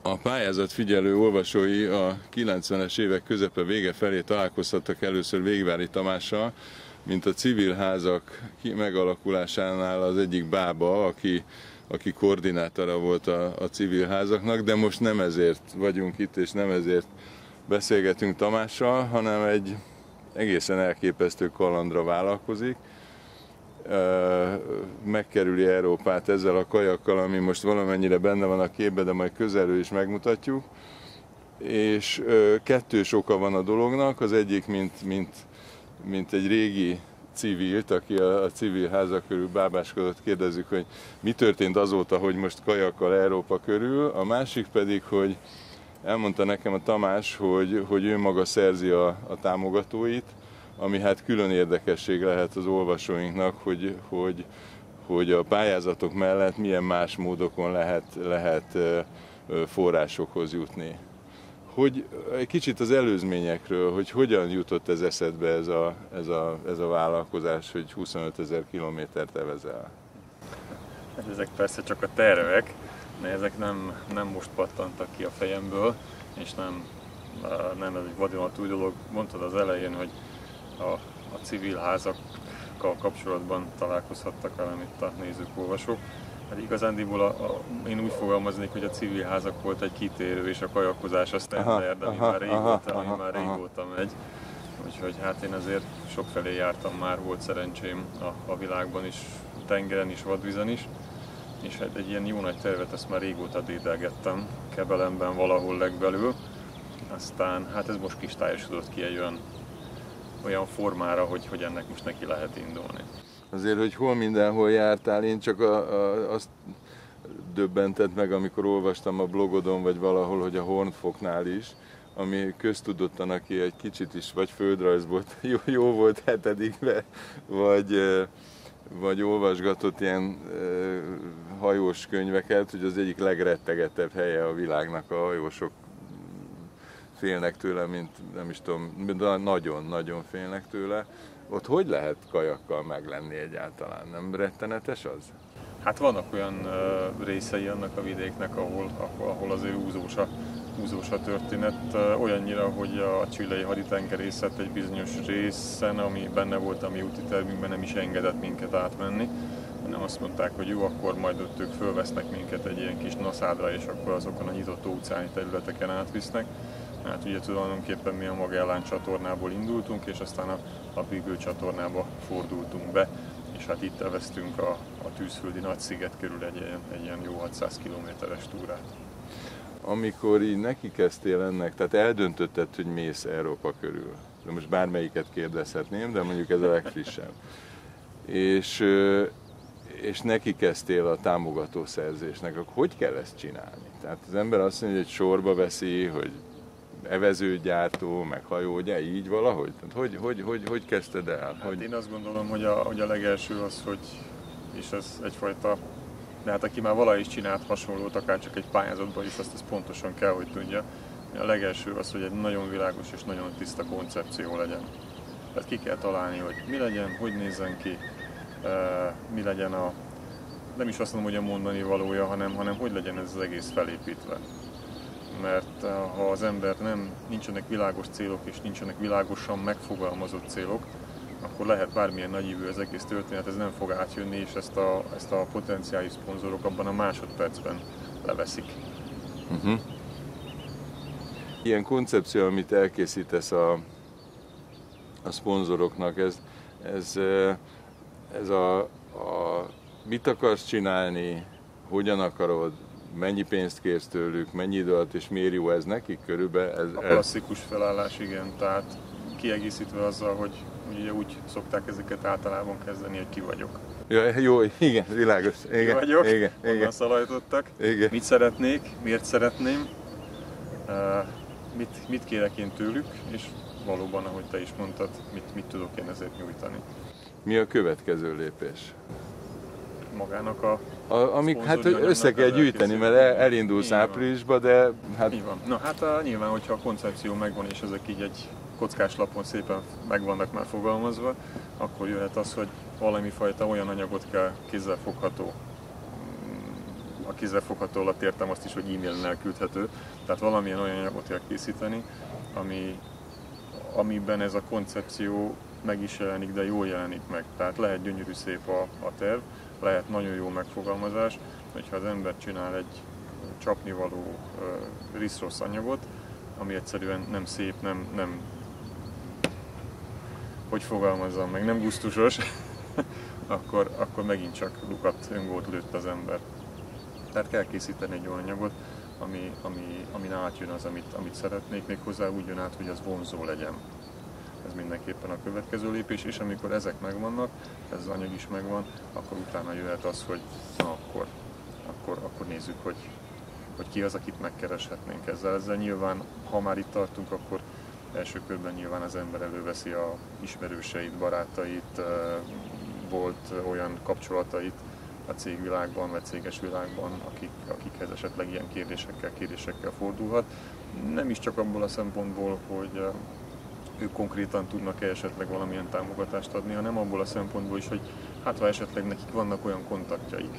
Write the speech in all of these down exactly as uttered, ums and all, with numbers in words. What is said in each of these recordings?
A pályázat figyelő olvasói a kilencvenes évek közepe vége felé találkozhattak először Végvári Tamással, mint a civil házak megalakulásánál az egyik bába, aki, aki koordinátora volt a, a civil házaknak, de most nem ezért vagyunk itt, és nem ezért beszélgetünk Tamással, hanem egy egészen elképesztő kalandra vállalkozik. Megkerüli Európát ezzel a kajakkal, ami most valamennyire benne van a képben, de majd közelről is megmutatjuk. És kettős oka van a dolognak, az egyik, mint, mint, mint egy régi civilt, aki a, a civil házak körül bábáskodott, kérdezzük, hogy mi történt azóta, hogy most kajakkal Európa körül, a másik pedig, hogy elmondta nekem a Tamás, hogy, hogy ő maga szerzi a, a támogatóit, ami hát külön érdekesség lehet az olvasóinknak, hogy, hogy, hogy a pályázatok mellett milyen más módokon lehet, lehet forrásokhoz jutni. Hogy egy kicsit az előzményekről, hogy hogyan jutott ez eszedbe ez a, ez a, ez a vállalkozás, hogy huszonötezer kilométert evezel? Hát ezek persze csak a tervek, de ezek nem, nem most pattantak ki a fejemből, és nem, nem ez egy vadonatúj dolog. Mondtad az elején, hogy a, a civil házakkal kapcsolatban találkozhattak velem itt a nézők, olvasók. Hát igazándiból a, a, én úgy fogalmaznék, hogy a civil házak volt egy kitérő, és a kajakozás a standard, ami, aha, már, régóta, aha, ami már régóta megy. Úgyhogy hát én azért sokfelé jártam már, volt szerencsém a, a világban is, tengeren is, vadvízen is. És hát egy ilyen jó nagy tervet ezt már régóta dédelgettem, Kebelemben valahol legbelül. Aztán hát ez most kristályosodott ki egy olyan, olyan formára, hogy, hogy ennek most neki lehet indulni. Azért, hogy hol mindenhol jártál, én csak a, a, azt döbbentett meg, amikor olvastam a blogodon, vagy valahol, hogy a Hornfoknál is, ami köztudottan, aki egy kicsit is, vagy földrajzból jó, jó volt hetedikben, vagy, vagy olvasgatott ilyen hajós könyveket, hogy az egyik legrettegettebb helye a világnak, a hajósok félnek tőle, mint nem is tudom, nagyon-nagyon félnek tőle. Ott hogy lehet kajakkal meglenni egyáltalán? Nem rettenetes az? Hát vannak olyan uh, részei annak a vidéknek, ahol, ahol, ahol azért úzós a, úzós a történet. Uh, olyannyira, hogy a chilei haditengerészet egy bizonyos részen, ami benne volt a mi úti tervünkben, nem is engedett minket átmenni, hanem azt mondták, hogy jó, akkor majd ott ők fölvesznek minket egy ilyen kis naszádra, és akkor azokon a nyitott óceáni területeken átvisznek. Hát ugye tulajdonképpen mi a Magellán csatornából indultunk, és aztán a, a Bigő csatornába fordultunk be, és hát itt elvesztünk a, a Tűzföldi Nagysziget körül egy, egy ilyen jó hatszáz kilométeres túrát. Amikor így neki kezdtél ennek, tehát eldöntötted, hogy mész Európa körül, de most bármelyiket kérdezhetném, de mondjuk ez a legfrissebb, és, és neki kezdtél a támogatószerzésnek, akkor hogy kell ezt csinálni? Tehát az ember azt mondja, hogy sorba veszi, hogy evezőgyártó, meg hajó, ugye így valahogy? Tehát hogy, hogy, hogy, hogy kezdted el? Hát hogy... Én azt gondolom, hogy a, hogy a legelső az, hogy, és ez egyfajta, de hát aki már valahogy is csinált hasonlót, akár csak egy pályázatban is, azt, azt pontosan kell, hogy tudja. A legelső az, hogy egy nagyon világos és nagyon tiszta koncepció legyen. Tehát ki kell találni, hogy mi legyen, hogy nézzen ki, mi legyen a, nem is azt mondom, hogy a mondani valója, hanem, hanem hogy legyen ez az egész felépítve. Mert ha az ember nem, nincsenek világos célok és nincsenek világosan megfogalmazott célok, akkor lehet bármilyen nagyívű az egész történet, ez nem fog átjönni, és ezt a, ezt a potenciális szponzorok abban a másodpercben leveszik. Uh-huh. Ilyen koncepció, amit elkészítesz a, a szponzoroknak, ez, ez, ez a, a mit akarsz csinálni, hogyan akarod, mennyi pénzt kérsz tőlük, mennyi idő alatt, és miért jó ez nekik körülbelül? Ez, a klasszikus felállás, igen, tehát kiegészítve azzal, hogy ugye úgy szokták ezeket általában kezdeni, hogy ki vagyok. Ja, jó, igen, világos. Igen, ki vagyok, igen, onnan igen. szalajtottak. Igen. Mit szeretnék, miért szeretném, mit, mit kérek én tőlük, és valóban, ahogy te is mondtad, mit, mit tudok én ezért nyújtani. Mi a következő lépés? Magának a... a amik hát össze kell gyűjteni, mert el, elindulsz áprilisba, de hát... Így van. Na hát a, nyilván, hogyha a koncepció megvan, és ezek így egy kockás lapon szépen meg vannak már fogalmazva, akkor jöhet az, hogy valami fajta olyan anyagot kell kézzelfogható a kézzelfogható alatt értem azt is, hogy e-mailen elküldhető. Tehát valamilyen olyan anyagot kell készíteni, ami, amiben ez a koncepció meg is jelenik, de jól jelenik meg. Tehát lehet gyönyörű szép a, a terv, lehet nagyon jó megfogalmazás, hogyha az ember csinál egy csapnivaló uh, risz-rossz anyagot, ami egyszerűen nem szép, nem, nem hogy fogalmazzam meg, nem gusztusos, akkor, akkor megint csak lukat, öngót lőtt az ember. Tehát kell készíteni egy olyan anyagot, ami, ami, amin átjön az, amit, amit szeretnék, méghozzá úgy jön át, hogy az vonzó legyen. Ez mindenképpen a következő lépés, és amikor ezek megvannak, ez az anyag is megvan, akkor utána jöhet az, hogy na akkor, akkor, akkor nézzük, hogy, hogy ki az, akit megkereshetnénk ezzel. Ezzel nyilván, ha már itt tartunk, akkor első körben nyilván az ember előveszi a ismerőseit, barátait, volt olyan kapcsolatait a cégvilágban, vagy céges világban, akik, akikhez esetleg ilyen kérdésekkel, kérdésekkel fordulhat. Nem is csak abból a szempontból, hogy ők konkrétan tudnak-e esetleg valamilyen támogatást adni, hanem abból a szempontból is, hogy hát ha esetleg nekik vannak olyan kontaktjaik,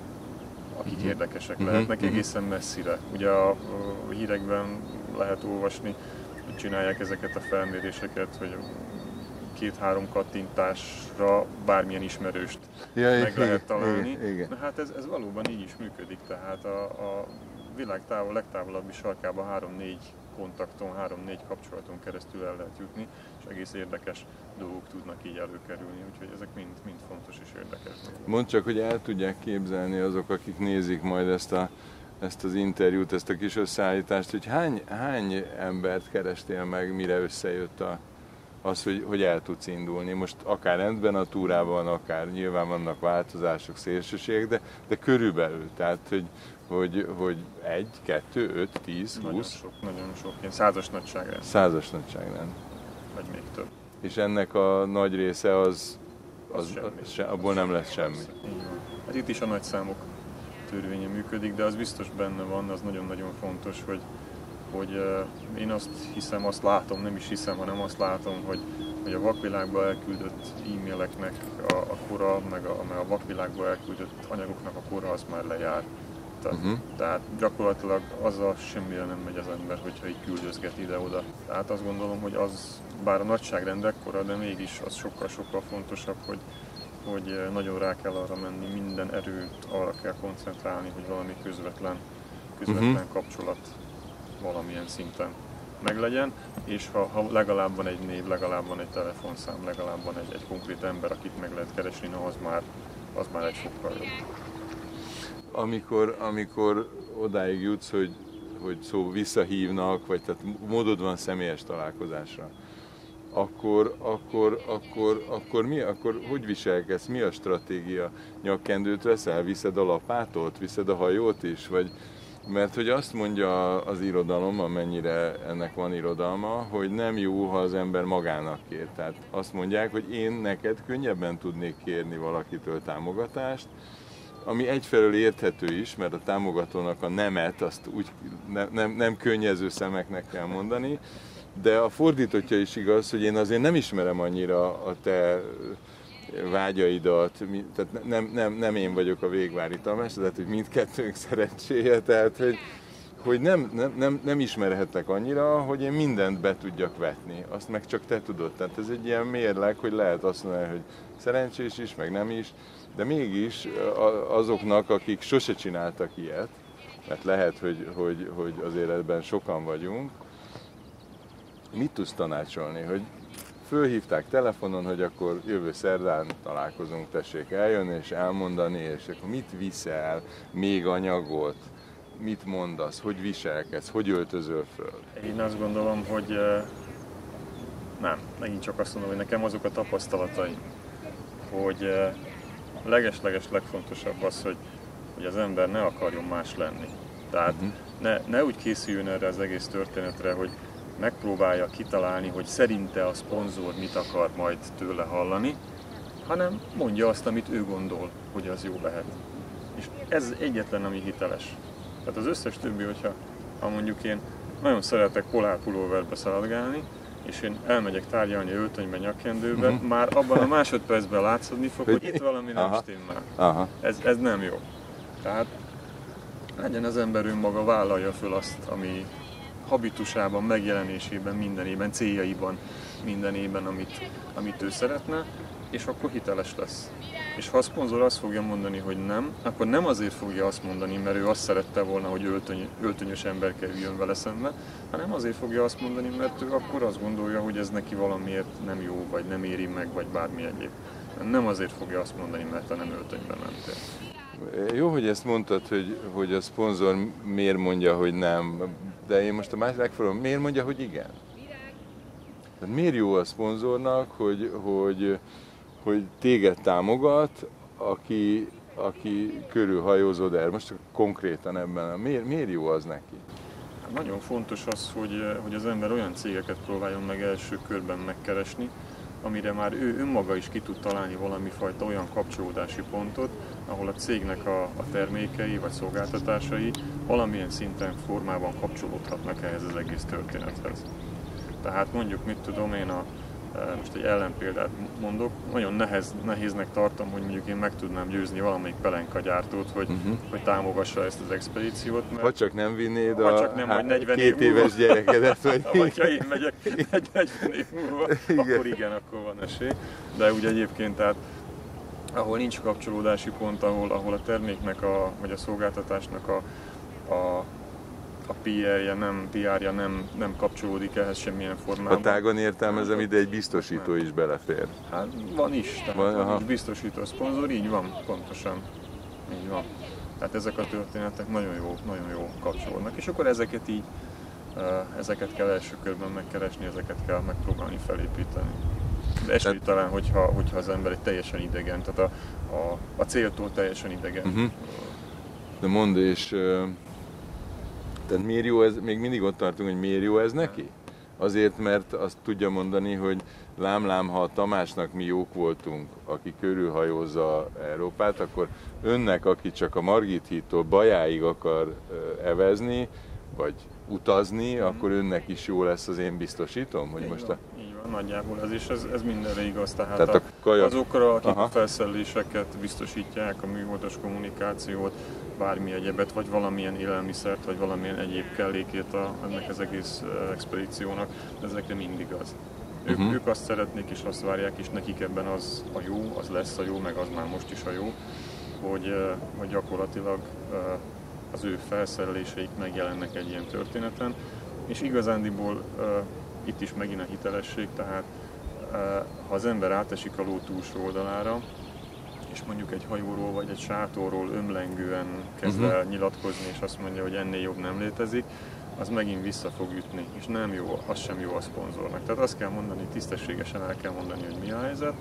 akik uh-huh. érdekesek uh-huh. lehetnek egészen messzire. Ugye a, a hírekben lehet olvasni, hogy csinálják ezeket a felméréseket, hogy két-három kattintásra bármilyen ismerőst ja, meg igen, lehet találni. Igen, igen. Na hát ez, ez valóban így is működik, tehát a, a világ távol, legtávolabbi sarkában három-négy kontakton, három-négy kapcsolaton keresztül el lehet jutni, és egész érdekes dolgok tudnak így előkerülni, úgyhogy ezek mind, mind fontos és érdekes. Mondd csak, hogy el tudják képzelni azok, akik nézik majd ezt, a, ezt az interjút, ezt a kis összeállítást, hogy hány, hány embert kerestél meg, mire összejött a, az, hogy, hogy el tudsz indulni. Most akár rendben a túrában, akár nyilván vannak változások, szélsőségek, de, de körülbelül, tehát hogy Hogy, hogy egy, kettő, öt, tíz, húsz? Nagyon sok, nagyon sok. Ilyen százas nagyságrend. Százas nagyságrend. Vagy még több. És ennek a nagy része az, az, az, semmi, az se, abból az nem lesz semmi. Hát itt is a nagy számok törvénye működik, de az biztos benne van, az nagyon-nagyon fontos, hogy, hogy uh, én azt hiszem, azt látom, nem is hiszem, hanem azt látom, hogy, hogy a vakvilágba elküldött e-maileknek a, a kora, meg a, meg a vakvilágba elküldött anyagoknak a kora, az már lejár. Uh-huh. Tehát gyakorlatilag azzal semmire nem megy az ember, hogyha így küldözget ide-oda. Tehát azt gondolom, hogy az, bár a nagyságrend ekkora, de mégis az sokkal-sokkal fontosabb, hogy, hogy nagyon rá kell arra menni, minden erőt arra kell koncentrálni, hogy valami közvetlen, közvetlen uh-huh. kapcsolat valamilyen szinten meglegyen, és ha, ha legalább van egy név, legalább van egy telefonszám, legalább van egy, egy konkrét ember, akit meg lehet keresni, na az már, az már egy sokkal jobb. Amikor, amikor odáig jutsz, hogy, hogy szó visszahívnak, vagy tehát módod van személyes találkozásra, akkor, akkor, akkor, akkor, mi, akkor hogy viselkedsz? Mi a stratégia? Nyakkendőt veszel? Viszed a lapátot? Viszed a hajót is? Vagy, mert hogy azt mondja az irodalom, amennyire ennek van irodalma, hogy nem jó, ha az ember magának kér. Tehát azt mondják, hogy én neked könnyebben tudnék kérni valakitől támogatást, ami egyfelől érthető is, mert a támogatónak a nemet azt úgy ne, nem, nem könnyező szemeknek kell mondani, de a fordítottja is igaz, hogy én azért nem ismerem annyira a te vágyaidat, tehát nem, nem, nem én vagyok a végvári Tamás, tehát hogy mindkettőnk szerencséje, tehát hogy, hogy nem, nem, nem, nem ismerhetek annyira, hogy én mindent be tudjak vetni, azt meg csak te tudod. Tehát ez egy ilyen mérleg, hogy lehet azt mondani, hogy szerencsés is, meg nem is, de mégis azoknak, akik sose csináltak ilyet, mert lehet, hogy, hogy, hogy azért ebben sokan vagyunk, mit tudsz tanácsolni, hogy fölhívták telefonon, hogy akkor jövő szerdán találkozunk, tessék eljönni és elmondani, és akkor mit viszel, még anyagot, mit mondasz, hogy viselkedsz, hogy öltözöl föl? Én azt gondolom, hogy nem, megint csak azt mondom, hogy nekem azok a tapasztalataim, hogy leges-leges legfontosabb az, hogy, hogy az ember ne akarjon más lenni. Tehát uh-huh. ne, ne úgy készüljön erre az egész történetre, hogy megpróbálja kitalálni, hogy szerinte a szponzor mit akar majd tőle hallani, hanem mondja azt, amit ő gondol, hogy az jó lehet. És ez egyetlen, ami hiteles. Tehát az összes többi, hogyha ha mondjuk én nagyon szeretek polárpulóverbe szaladgálni, és én elmegyek tárgyalni öltönyben, nyakkendőbe, uh-huh. már abban a másodpercben látszódni fog, hogy itt valami nem stimmel. Ez, ez nem jó. Tehát Legyen az ember önmaga, vállalja föl azt, ami habitusában, megjelenésében, mindenében, céljaiban, mindenében, amit, amit ő szeretne, és akkor hiteles lesz. És ha a szponzor azt fogja mondani, hogy nem, akkor nem azért fogja azt mondani, mert ő azt szerette volna, hogy öltöny, öltönyös ember kerüljön vele szembe, hanem azért fogja azt mondani, mert ő akkor azt gondolja, hogy ez neki valamiért nem jó, vagy nem éri meg, vagy bármi egyéb. Nem azért fogja azt mondani, mert te nem öltönyben mentél. Jó, hogy ezt mondtad, hogy, hogy a szponzor miért mondja, hogy nem, de én most a másik megfordulom, miért mondja, hogy igen? Tehát miért jó a szponzornak, hogy, hogy, hogy téged támogat, aki, aki körülhajózod el? Most konkrétan ebben, miért, miért jó az neki? Nagyon fontos az, hogy, hogy az ember olyan cégeket próbáljon meg első körben megkeresni, amire már ő önmaga is ki tud találni valami fajta olyan kapcsolódási pontot, ahol a cégnek a, a termékei vagy szolgáltatásai valamilyen szinten, formában kapcsolódhatnak ehhez az egész történethez. Tehát mondjuk, mit tudom én, a, most egy ellenpéldát mondok, nagyon nehez, nehéznek tartom, hogy mondjuk én meg tudnám győzni valamelyik pelenkagyártót, hogy, uh-huh. hogy támogassa ezt az expedíciót. Mert ha csak nem vinnéd a csak nem, hát, negyven két év éves gyerekedet. Vagy, vagy ha én megyek egy negyven év múlva, igen. akkor igen, akkor van esély. De úgy egyébként, tehát ahol nincs kapcsolódási pont, ahol, ahol a terméknek a, vagy a szolgáltatásnak a, a a pé er-je nem, pé er-je nem, nem kapcsolódik ehhez semmilyen formában. A tágon értelmezem, ide egy biztosító nem. is belefér. Hát van is, tehát van, van biztosító szponzor, így van, pontosan. Így van. Tehát ezek a történetek nagyon jó, nagyon jó kapcsolódnak, és akkor ezeket így, ezeket kell első körben megkeresni, ezeket kell megpróbálni felépíteni. De esélytelen, hogyha, hogyha az ember egy teljesen idegen, tehát a, a, a céltól teljesen idegen. Uh-huh. De mondd, és tehát miért jó ez, még mindig ott tartunk, hogy miért jó ez neki? Azért, mert azt tudja mondani, hogy lám-lám, ha a Tamásnak mi jók voltunk, aki körülhajózza Európát, akkor önnek, aki csak a Margit hídtól Bajáig akar evezni, vagy utazni, mm. akkor önnek is jó lesz, az én biztosítom? Hogy így most van, a... így van, nagyjából ez is, ez, ez mindenre igaz. Tehát, Tehát a kaja... azokra, akik Aha. a felszereléseket biztosítják, a műholdas kommunikációt, bármi egyebet, vagy valamilyen élelmiszert, vagy valamilyen egyéb kellékét a, ennek az egész expedíciónak, ezekre mindig az. Ők, uh-huh. ők azt szeretnék és azt várják, és nekik ebben az a jó, az lesz a jó, meg az már most is a jó, hogy, hogy gyakorlatilag az ő felszereléseik megjelennek egy ilyen történeten, és igazándiból itt is megint a hitelesség, tehát ha az ember átesik a ló túlsó oldalára, és mondjuk egy hajóról vagy egy sátorról ömlengően kezd el uh-huh. nyilatkozni, és azt mondja, hogy ennél jobb nem létezik, az megint vissza fog ütni, és nem jó, az sem jó a szponzornak. Tehát azt kell mondani, tisztességesen el kell mondani, hogy mi a helyzet,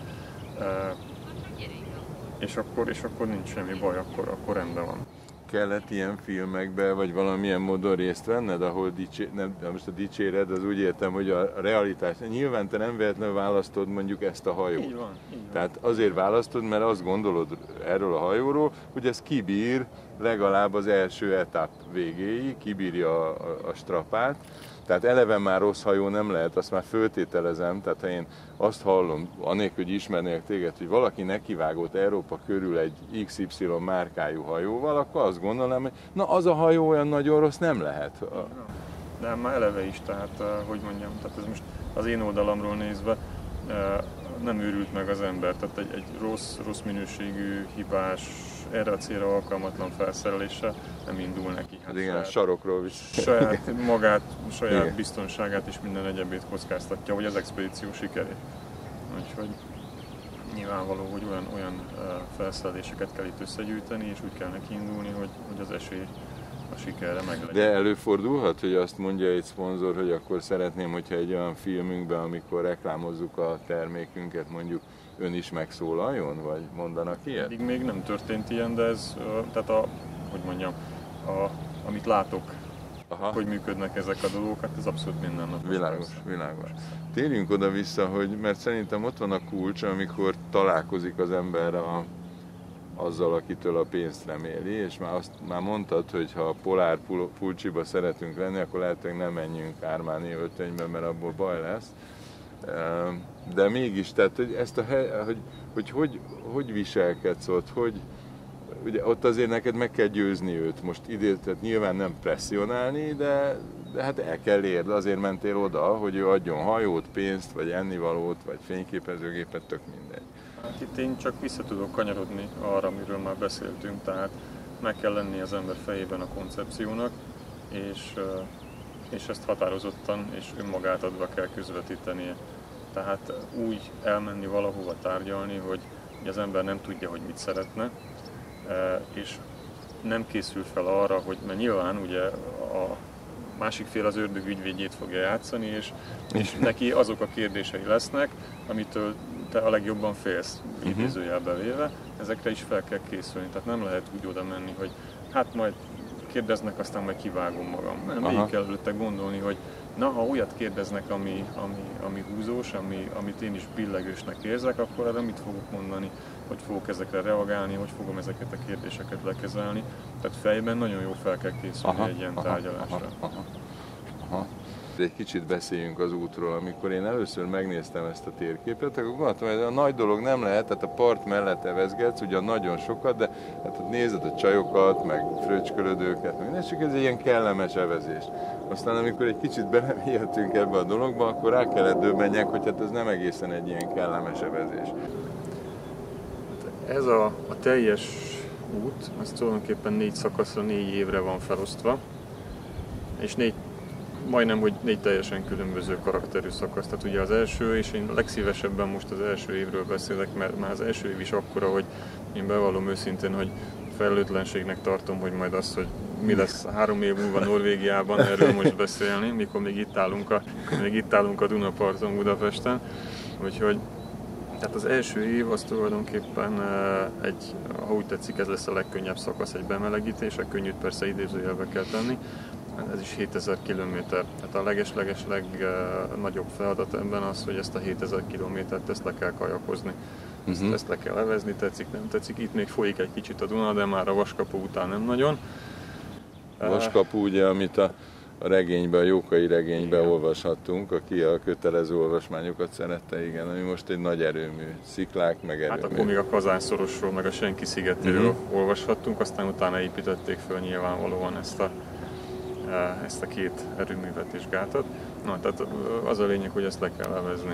és akkor, és akkor nincs semmi baj, akkor, akkor rendben van. Kellett ilyen filmekbe, vagy valamilyen módon részt venned, ahol dicsé... nem, most a dicséred, az úgy értem, hogy a realitás. Nyilván te nem véletlenül választod mondjuk ezt a hajót. Így van, így van. Tehát azért választod, mert azt gondolod erről a hajóról, hogy ez kibír legalább az első etap végéig, kibírja a, a, a strapát. Tehát eleve már rossz hajó nem lehet, azt már föltételezem, tehát ha én azt hallom, anélkül, hogy ismernék téged, hogy valaki nekivágott Európa körül egy iksz ipszilon márkájú hajóval, akkor azt gondolom, hogy na az a hajó olyan nagyon rossz nem lehet. De már eleve is, tehát hogy mondjam, tehát ez most az én oldalamról nézve nem őrült meg az ember, tehát egy, egy rossz, rossz minőségű, hibás, erre a célra alkalmatlan felszereléssel nem indul neki. Hát igen, saját, a sarokról is. Saját magát, saját igen. biztonságát és minden egyebét kockáztatja, hogy az expedíció sikerét. Úgyhogy nyilvánvaló, hogy olyan, olyan felszereléseket kell itt összegyűjteni, és úgy kell neki indulni, hogy, hogy az esély a sikerre meglegyen. De előfordulhat, hogy azt mondja egy szponzor, hogy akkor szeretném, hogyha egy olyan filmünkben, amikor reklámozzuk a termékünket, mondjuk ön is megszólaljon, vagy mondanak ilyet? Eddig még nem történt ilyen, de ez, tehát a, hogy mondjam, a, amit látok, aha. hogy működnek ezek a dolgok, hát ez abszolút mindennapos. Világos, világos. Térjünk oda-vissza, hogy, mert szerintem ott van a kulcs, amikor találkozik az ember a, azzal, akitől a pénzt reméli, és már, azt, már mondtad, hogy ha a Polár pulcsiba szeretünk lenni, akkor lehet, hogy nem menjünk Armani öltönybe, mert abból baj lesz. De mégis, tehát hogy ezt a hely, hogy, hogy, hogy, hogy viselkedsz ott, hogy, ugye ott azért neked meg kell győzni őt, most idén, tehát nyilván nem presszionálni, de, de hát el kell érni, azért mentél oda, hogy ő adjon hajót, pénzt, vagy ennivalót, vagy fényképezőgépet, tök mindegy. Hát itt én csak vissza tudok kanyarodni arra, amiről már beszéltünk, tehát meg kell lenni az ember fejében a koncepciónak, és, és ezt határozottan és önmagát adva kell közvetítenie. Tehát úgy elmenni valahova tárgyalni, hogy az ember nem tudja, hogy mit szeretne, és nem készül fel arra, hogy, mert nyilván ugye a másik fél az ördög ügyvédjét fogja játszani, és, és neki azok a kérdései lesznek, amitől te a legjobban félsz, idézőjelbe véve, ezekre is fel kell készülni. Tehát nem lehet úgy oda menni, hogy hát majd kérdeznek, aztán majd kivágom magam. Nem, végig kell előtte gondolni, hogy na, ha olyat kérdeznek, ami, ami, ami húzós, ami, amit én is billegősnek érzek, akkor erre mit fogok mondani, hogy fogok ezekre reagálni, hogy fogom ezeket a kérdéseket lekezelni. Tehát fejben nagyon jó fel kell készülni aha, egy ilyen aha, tárgyalásra. Aha, aha, aha. Egy kicsit beszéljünk az útról. Amikor én először megnéztem ezt a térképet, akkor gondoltam, hogy a nagy dolog nem lehet, tehát a part mellett evezgetsz, ugyan nagyon sokat, de hát nézed a csajokat, meg fröcskölödőket, meg csak ez egy ilyen kellemes evezés. Aztán amikor egy kicsit belemélyedtünk ebbe a dologba, akkor rá kellett döbbenjek, hogy hát ez nem egészen egy ilyen kellemes evezés. Ez a, a teljes út, ez tulajdonképpen négy szakaszra, négy évre van felosztva, és négy majdnem, hogy négy teljesen különböző karakterű szakasz. Tehát ugye az első, és én legszívesebben most az első évről beszélek, mert már az első év is akkora, hogy én bevallom őszintén, hogy felelőtlenségnek tartom, hogy majd az, hogy mi lesz három év múlva Norvégiában, erről most beszélni, mikor még itt állunk a, még itt állunk a Dunaparton Budapesten. Úgyhogy tehát az első év az tulajdonképpen egy, ha úgy tetszik, ez lesz a legkönnyebb szakasz, egy bemelegítés, a könnyűt persze idézőjelbe kell tenni. Ez is hétezer kilométer. Tehát a leges-leges legnagyobb feladat ebben az, hogy ezt a hétezer kilométert ezt le kell kajakozni. Ezt, uh-huh. ezt le kell levezni, tetszik, nem tetszik. Itt még folyik egy kicsit a Duna, de már a Vaskapu után nem nagyon. Vaskapu ugye, amit a, a regényben, a Jókai regényben igen. olvashattunk, aki a kötelező olvasmányokat szerette, igen, ami most egy nagy erőmű, sziklák meg erőmű. Hát akkor még a Kazánszorosról, meg a Senki szigetéről uh-huh. olvashattunk, aztán utána építették föl nyilvánvalóan ezt a ezt a két erőművet és gátat. Na, tehát az a lényeg, hogy ezt le kell levezni.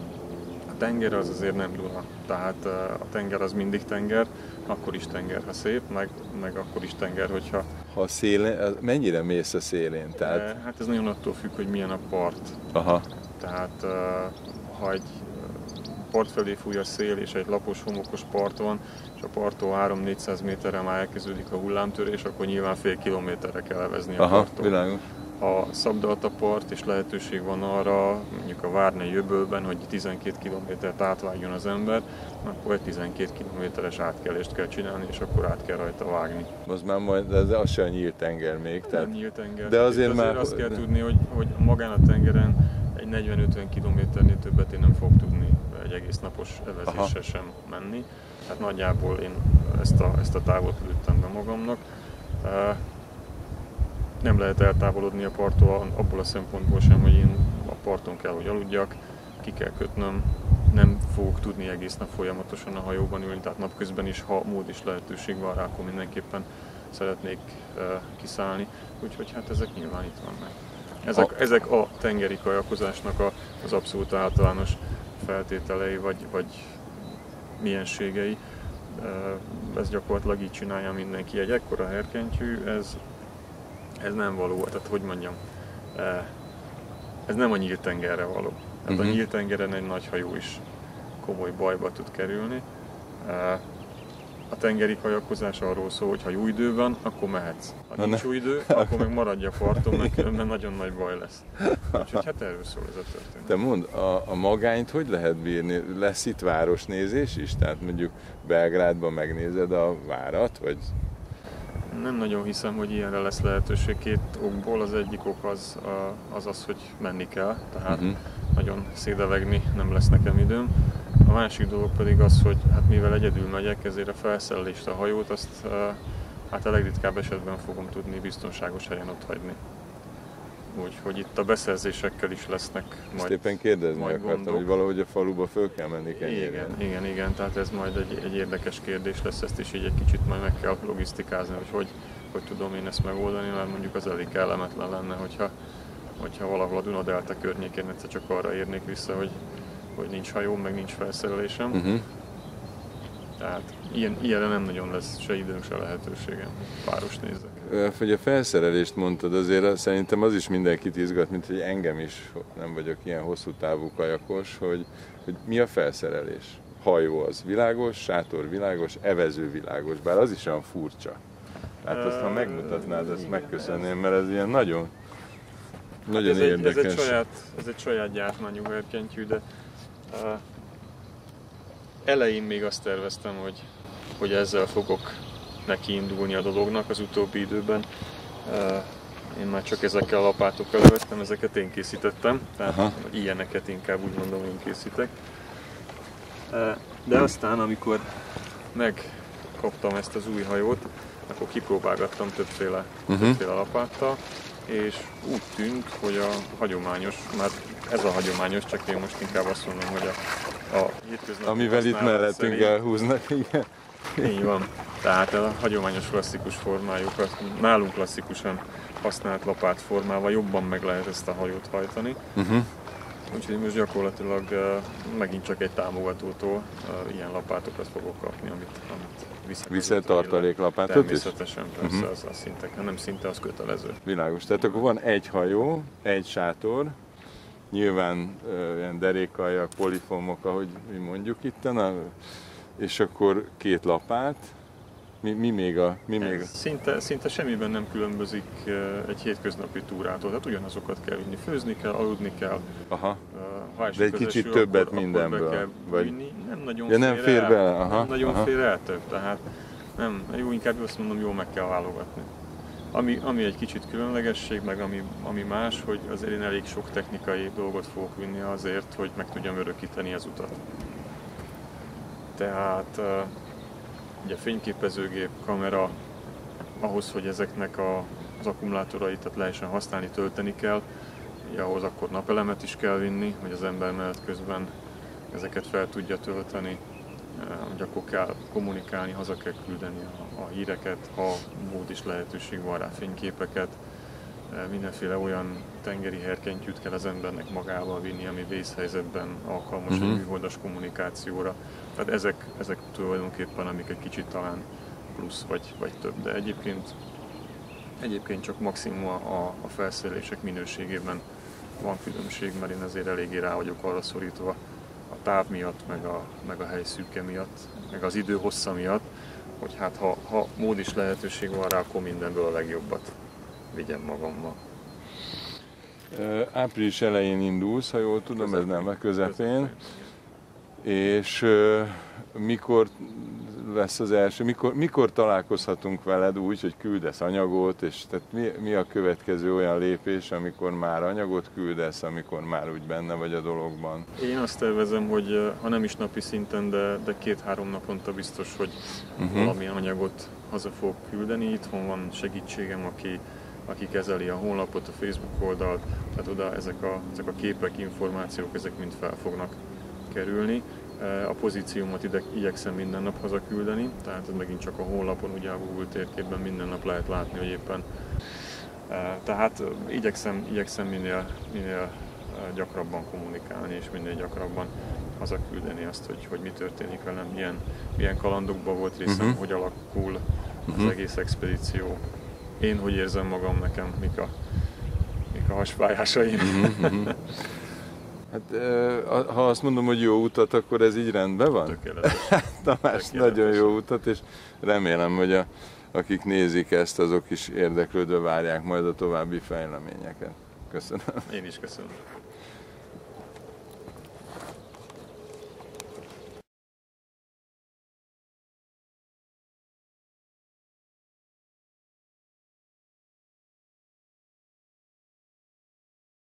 A tenger az azért nem Duna, tehát a tenger az mindig tenger, akkor is tenger, ha szép, meg, meg akkor is tenger, hogyha... Ha a szélén, mennyire mész a szélén? Tehát... Hát ez nagyon attól függ, hogy milyen a part. Aha. Tehát ha egy part felé fúj a szél, és egy lapos, homokos part van, és a parttól három-négyszáz méterre már elkezdődik a hullámtörés, akkor nyilván fél kilométerre kell levezni a aha, parttól. Világos. Ha szabdalt a part, és lehetőség van arra, mondjuk a Várnai öbölben, hogy tizenkét kilométert átvágjon az ember, akkor egy tizenkét kilométeres átkelést kell csinálni, és akkor át kell rajta vágni. Az már majd, de az, az sem nyílt tenger még. Tehát... Nem nyílt tenger. De azért, azért már... azt kell tudni, hogy, hogy magán a tengeren egy negyven-ötven kilométernél többet én nem fog tudni egy egész napos evezésre sem menni. Hát nagyjából én ezt a, ezt a távot lőttem be magamnak. Nem lehet eltávolodni a parttól abból a szempontból sem, hogy én a parton kell, hogy aludjak, ki kell kötnöm, nem fogok tudni egész nap folyamatosan a hajóban ülni, tehát napközben is, ha mód és lehetőség van rá, akkor mindenképpen szeretnék kiszállni, úgyhogy hát ezek nyilván itt vannak. Ezek, a... ezek a tengeri kajakozásnak a, az abszolút általános feltételei, vagy, vagy mienségei. Ez gyakorlatilag így csinálja mindenki. Egy ekkora herkentyű, ez, ez nem való, tehát hogy mondjam, ez nem a nyílt tengerre való. Tehát uh-huh. a nyílt tengeren egy nagy hajó is komoly bajba tud kerülni. A tengeri kajakozás arról szól, hogy ha jó idő van, akkor mehetsz. Ha nincs jó idő, akkor meg maradj a parton, mert különben nagyon nagy baj lesz. Úgyhogy hát erről szól ez a történet. Te mondd, a, a magányt hogy lehet bírni? Lesz itt városnézés is? Tehát mondjuk Belgrádban megnézed a várat, vagy? Nem nagyon hiszem, hogy ilyenre lesz lehetőség két okból. Az egyik ok az az, az hogy menni kell, tehát uh-huh. nagyon szédevegni nem lesz nekem időm. A másik dolog pedig az, hogy hát mivel egyedül megyek, ezért a felszerelést, a hajót, azt hát a legritkább esetben fogom tudni biztonságos helyen ott hagyni. úgyhogy itt a beszerzésekkel is lesznek majd. Ezt éppen kérdezni majd akartam, gondok. hogy valahogy a faluba föl kell menni kenyérre. Igen, igen, igen, tehát ez majd egy, egy érdekes kérdés lesz, ezt is így egy kicsit majd meg kell logisztikázni, hogy hogy, hogy tudom én ezt megoldani, mert mondjuk az elég kellemetlen lenne, hogyha, hogyha valahol a Duna-delta környékén egyszer csak arra érnék vissza, hogy, hogy nincs hajóm, meg nincs felszerelésem. Uh-huh. Tehát ilyen, ilyenre nem nagyon lesz se időm, se lehetőségem. Páros nézzek. Hogy a felszerelést mondtad, azért szerintem az is mindenkit izgat, mint hogy engem is, nem vagyok ilyen hosszú távú kajakos, hogy, hogy mi a felszerelés. Hajó az világos, sátor világos, evező világos, bár az is olyan furcsa. Hát azt, ha megmutatnád, azt megköszönném, mert ez ilyen nagyon, nagyon hát ez érdekes. Egy, ez, egy saját, ez egy saját gyártmányú herkentyű, de uh, elején még azt terveztem, hogy, hogy ezzel fogok neki indulni a dolognak az utóbbi időben. Uh, én már csak ezekkel a lapátokkal levettem, ezeket én készítettem, tehát Aha. ilyeneket inkább úgy mondom, én készítek. Uh, de aztán, amikor megkaptam ezt az új hajót, akkor kipróbálgattam többféle, uh-huh. többféle lapáttal, és úgy tűnt, hogy a hagyományos, már ez a hagyományos, csak én most inkább azt mondom, hogy a, a hétköznapi Amivel itt mellettünk szerint, elhúznak, igen. Így van. Tehát a hagyományos klasszikus formájukat, nálunk klasszikusan használt lapátformával jobban meg lehet ezt a hajót hajtani. Uh-huh. Úgyhogy most gyakorlatilag uh, megint csak egy támogatótól uh, ilyen lapátokat fogok kapni, amit, amit viszont Viszel tartaléklapátot is? Természetesen, persze, uh-huh. az, az szinte, nem szinte, az kötelező. Világos. Tehát akkor van egy hajó, egy sátor, nyilván uh, ilyen derékaljak, polifomok, ahogy mi mondjuk itten, és akkor két lapát. Mi, mi még a... Mi még a... Szinte, szinte semmiben nem különbözik egy hétköznapi túrától, tehát ugyanazokat kell vinni, főzni kell, aludni kell. Aha. Ha de egy kicsit akkor, többet akkor mindenből. Be kell vagy... vinni. Nem nagyon ja, nem fér, fér el, bele. Aha, nem nagyon aha. fér el több, tehát nem, jó, inkább azt mondom, jól meg kell válogatni. Ami, ami egy kicsit különlegesség, meg ami, ami más, hogy azért én elég sok technikai dolgot fogok vinni azért, hogy meg tudjam örökíteni az utat. Tehát ugye fényképezőgép, kamera, ahhoz, hogy ezeknek a, az akkumulátorait tehát lehessen használni, tölteni kell, ugye ahhoz akkor napelemet is kell vinni, hogy az ember mellett közben ezeket fel tudja tölteni, hogy akkor kell kommunikálni, haza kell küldeni a, a híreket, ha mód is lehetőség van rá, fényképeket, mindenféle olyan tengeri herkentyűt kell az embernek magával vinni, ami vészhelyzetben alkalmas uh-huh. egy műholdas kommunikációra. Tehát ezek, ezek tulajdonképpen, amik egy kicsit talán plusz vagy, vagy több, de egyébként, egyébként csak maximum a, a felszerelések minőségében van különbség, mert én azért eléggé rá vagyok arra szorítva a táv miatt, meg a, meg a hely szűke miatt, meg az idő hossza miatt, hogy hát ha, ha mód is lehetőség van rá, akkor mindenből a legjobbat vigyem magammal. Április elején indulsz, ha jól tudom, közepén. Ez nem a közepén. És uh, mikor lesz az első, mikor, mikor találkozhatunk veled úgy, hogy küldesz anyagot, és tehát mi, mi a következő olyan lépés, amikor már anyagot küldesz, amikor már úgy benne vagy a dologban? Én azt tervezem, hogy ha nem is napi szinten, de, de két-három naponta biztos, hogy uh-huh. valamilyen anyagot haza fogok küldeni. Itthon van segítségem, aki, aki kezeli a honlapot, a Facebook oldalt, tehát oda ezek a, ezek a képek, információk, ezek mind fel fognak kerülni. A pozíciómat ide igyekszem minden nap hazaküldeni, tehát ez megint csak a honlapon, ugye a Google térképben minden nap lehet látni, hogy éppen. Tehát igyekszem, igyekszem minél, minél gyakrabban kommunikálni, és minél gyakrabban hazaküldeni azt, hogy, hogy mi történik velem, milyen, milyen kalandokban volt részem, uh-huh. hogy alakul az uh-huh. egész expedíció. Én hogy érzem magam, nekem mik a, mik a haspályásaim. Uh-huh. Hát, ha azt mondom, hogy jó utat, akkor ez így rendben van? Tökéletes. Tamás, Tökéletes. Nagyon jó utat, és remélem, hogy a, akik nézik ezt, azok is érdeklődve várják majd a további fejleményeket. Köszönöm. Én is köszönöm.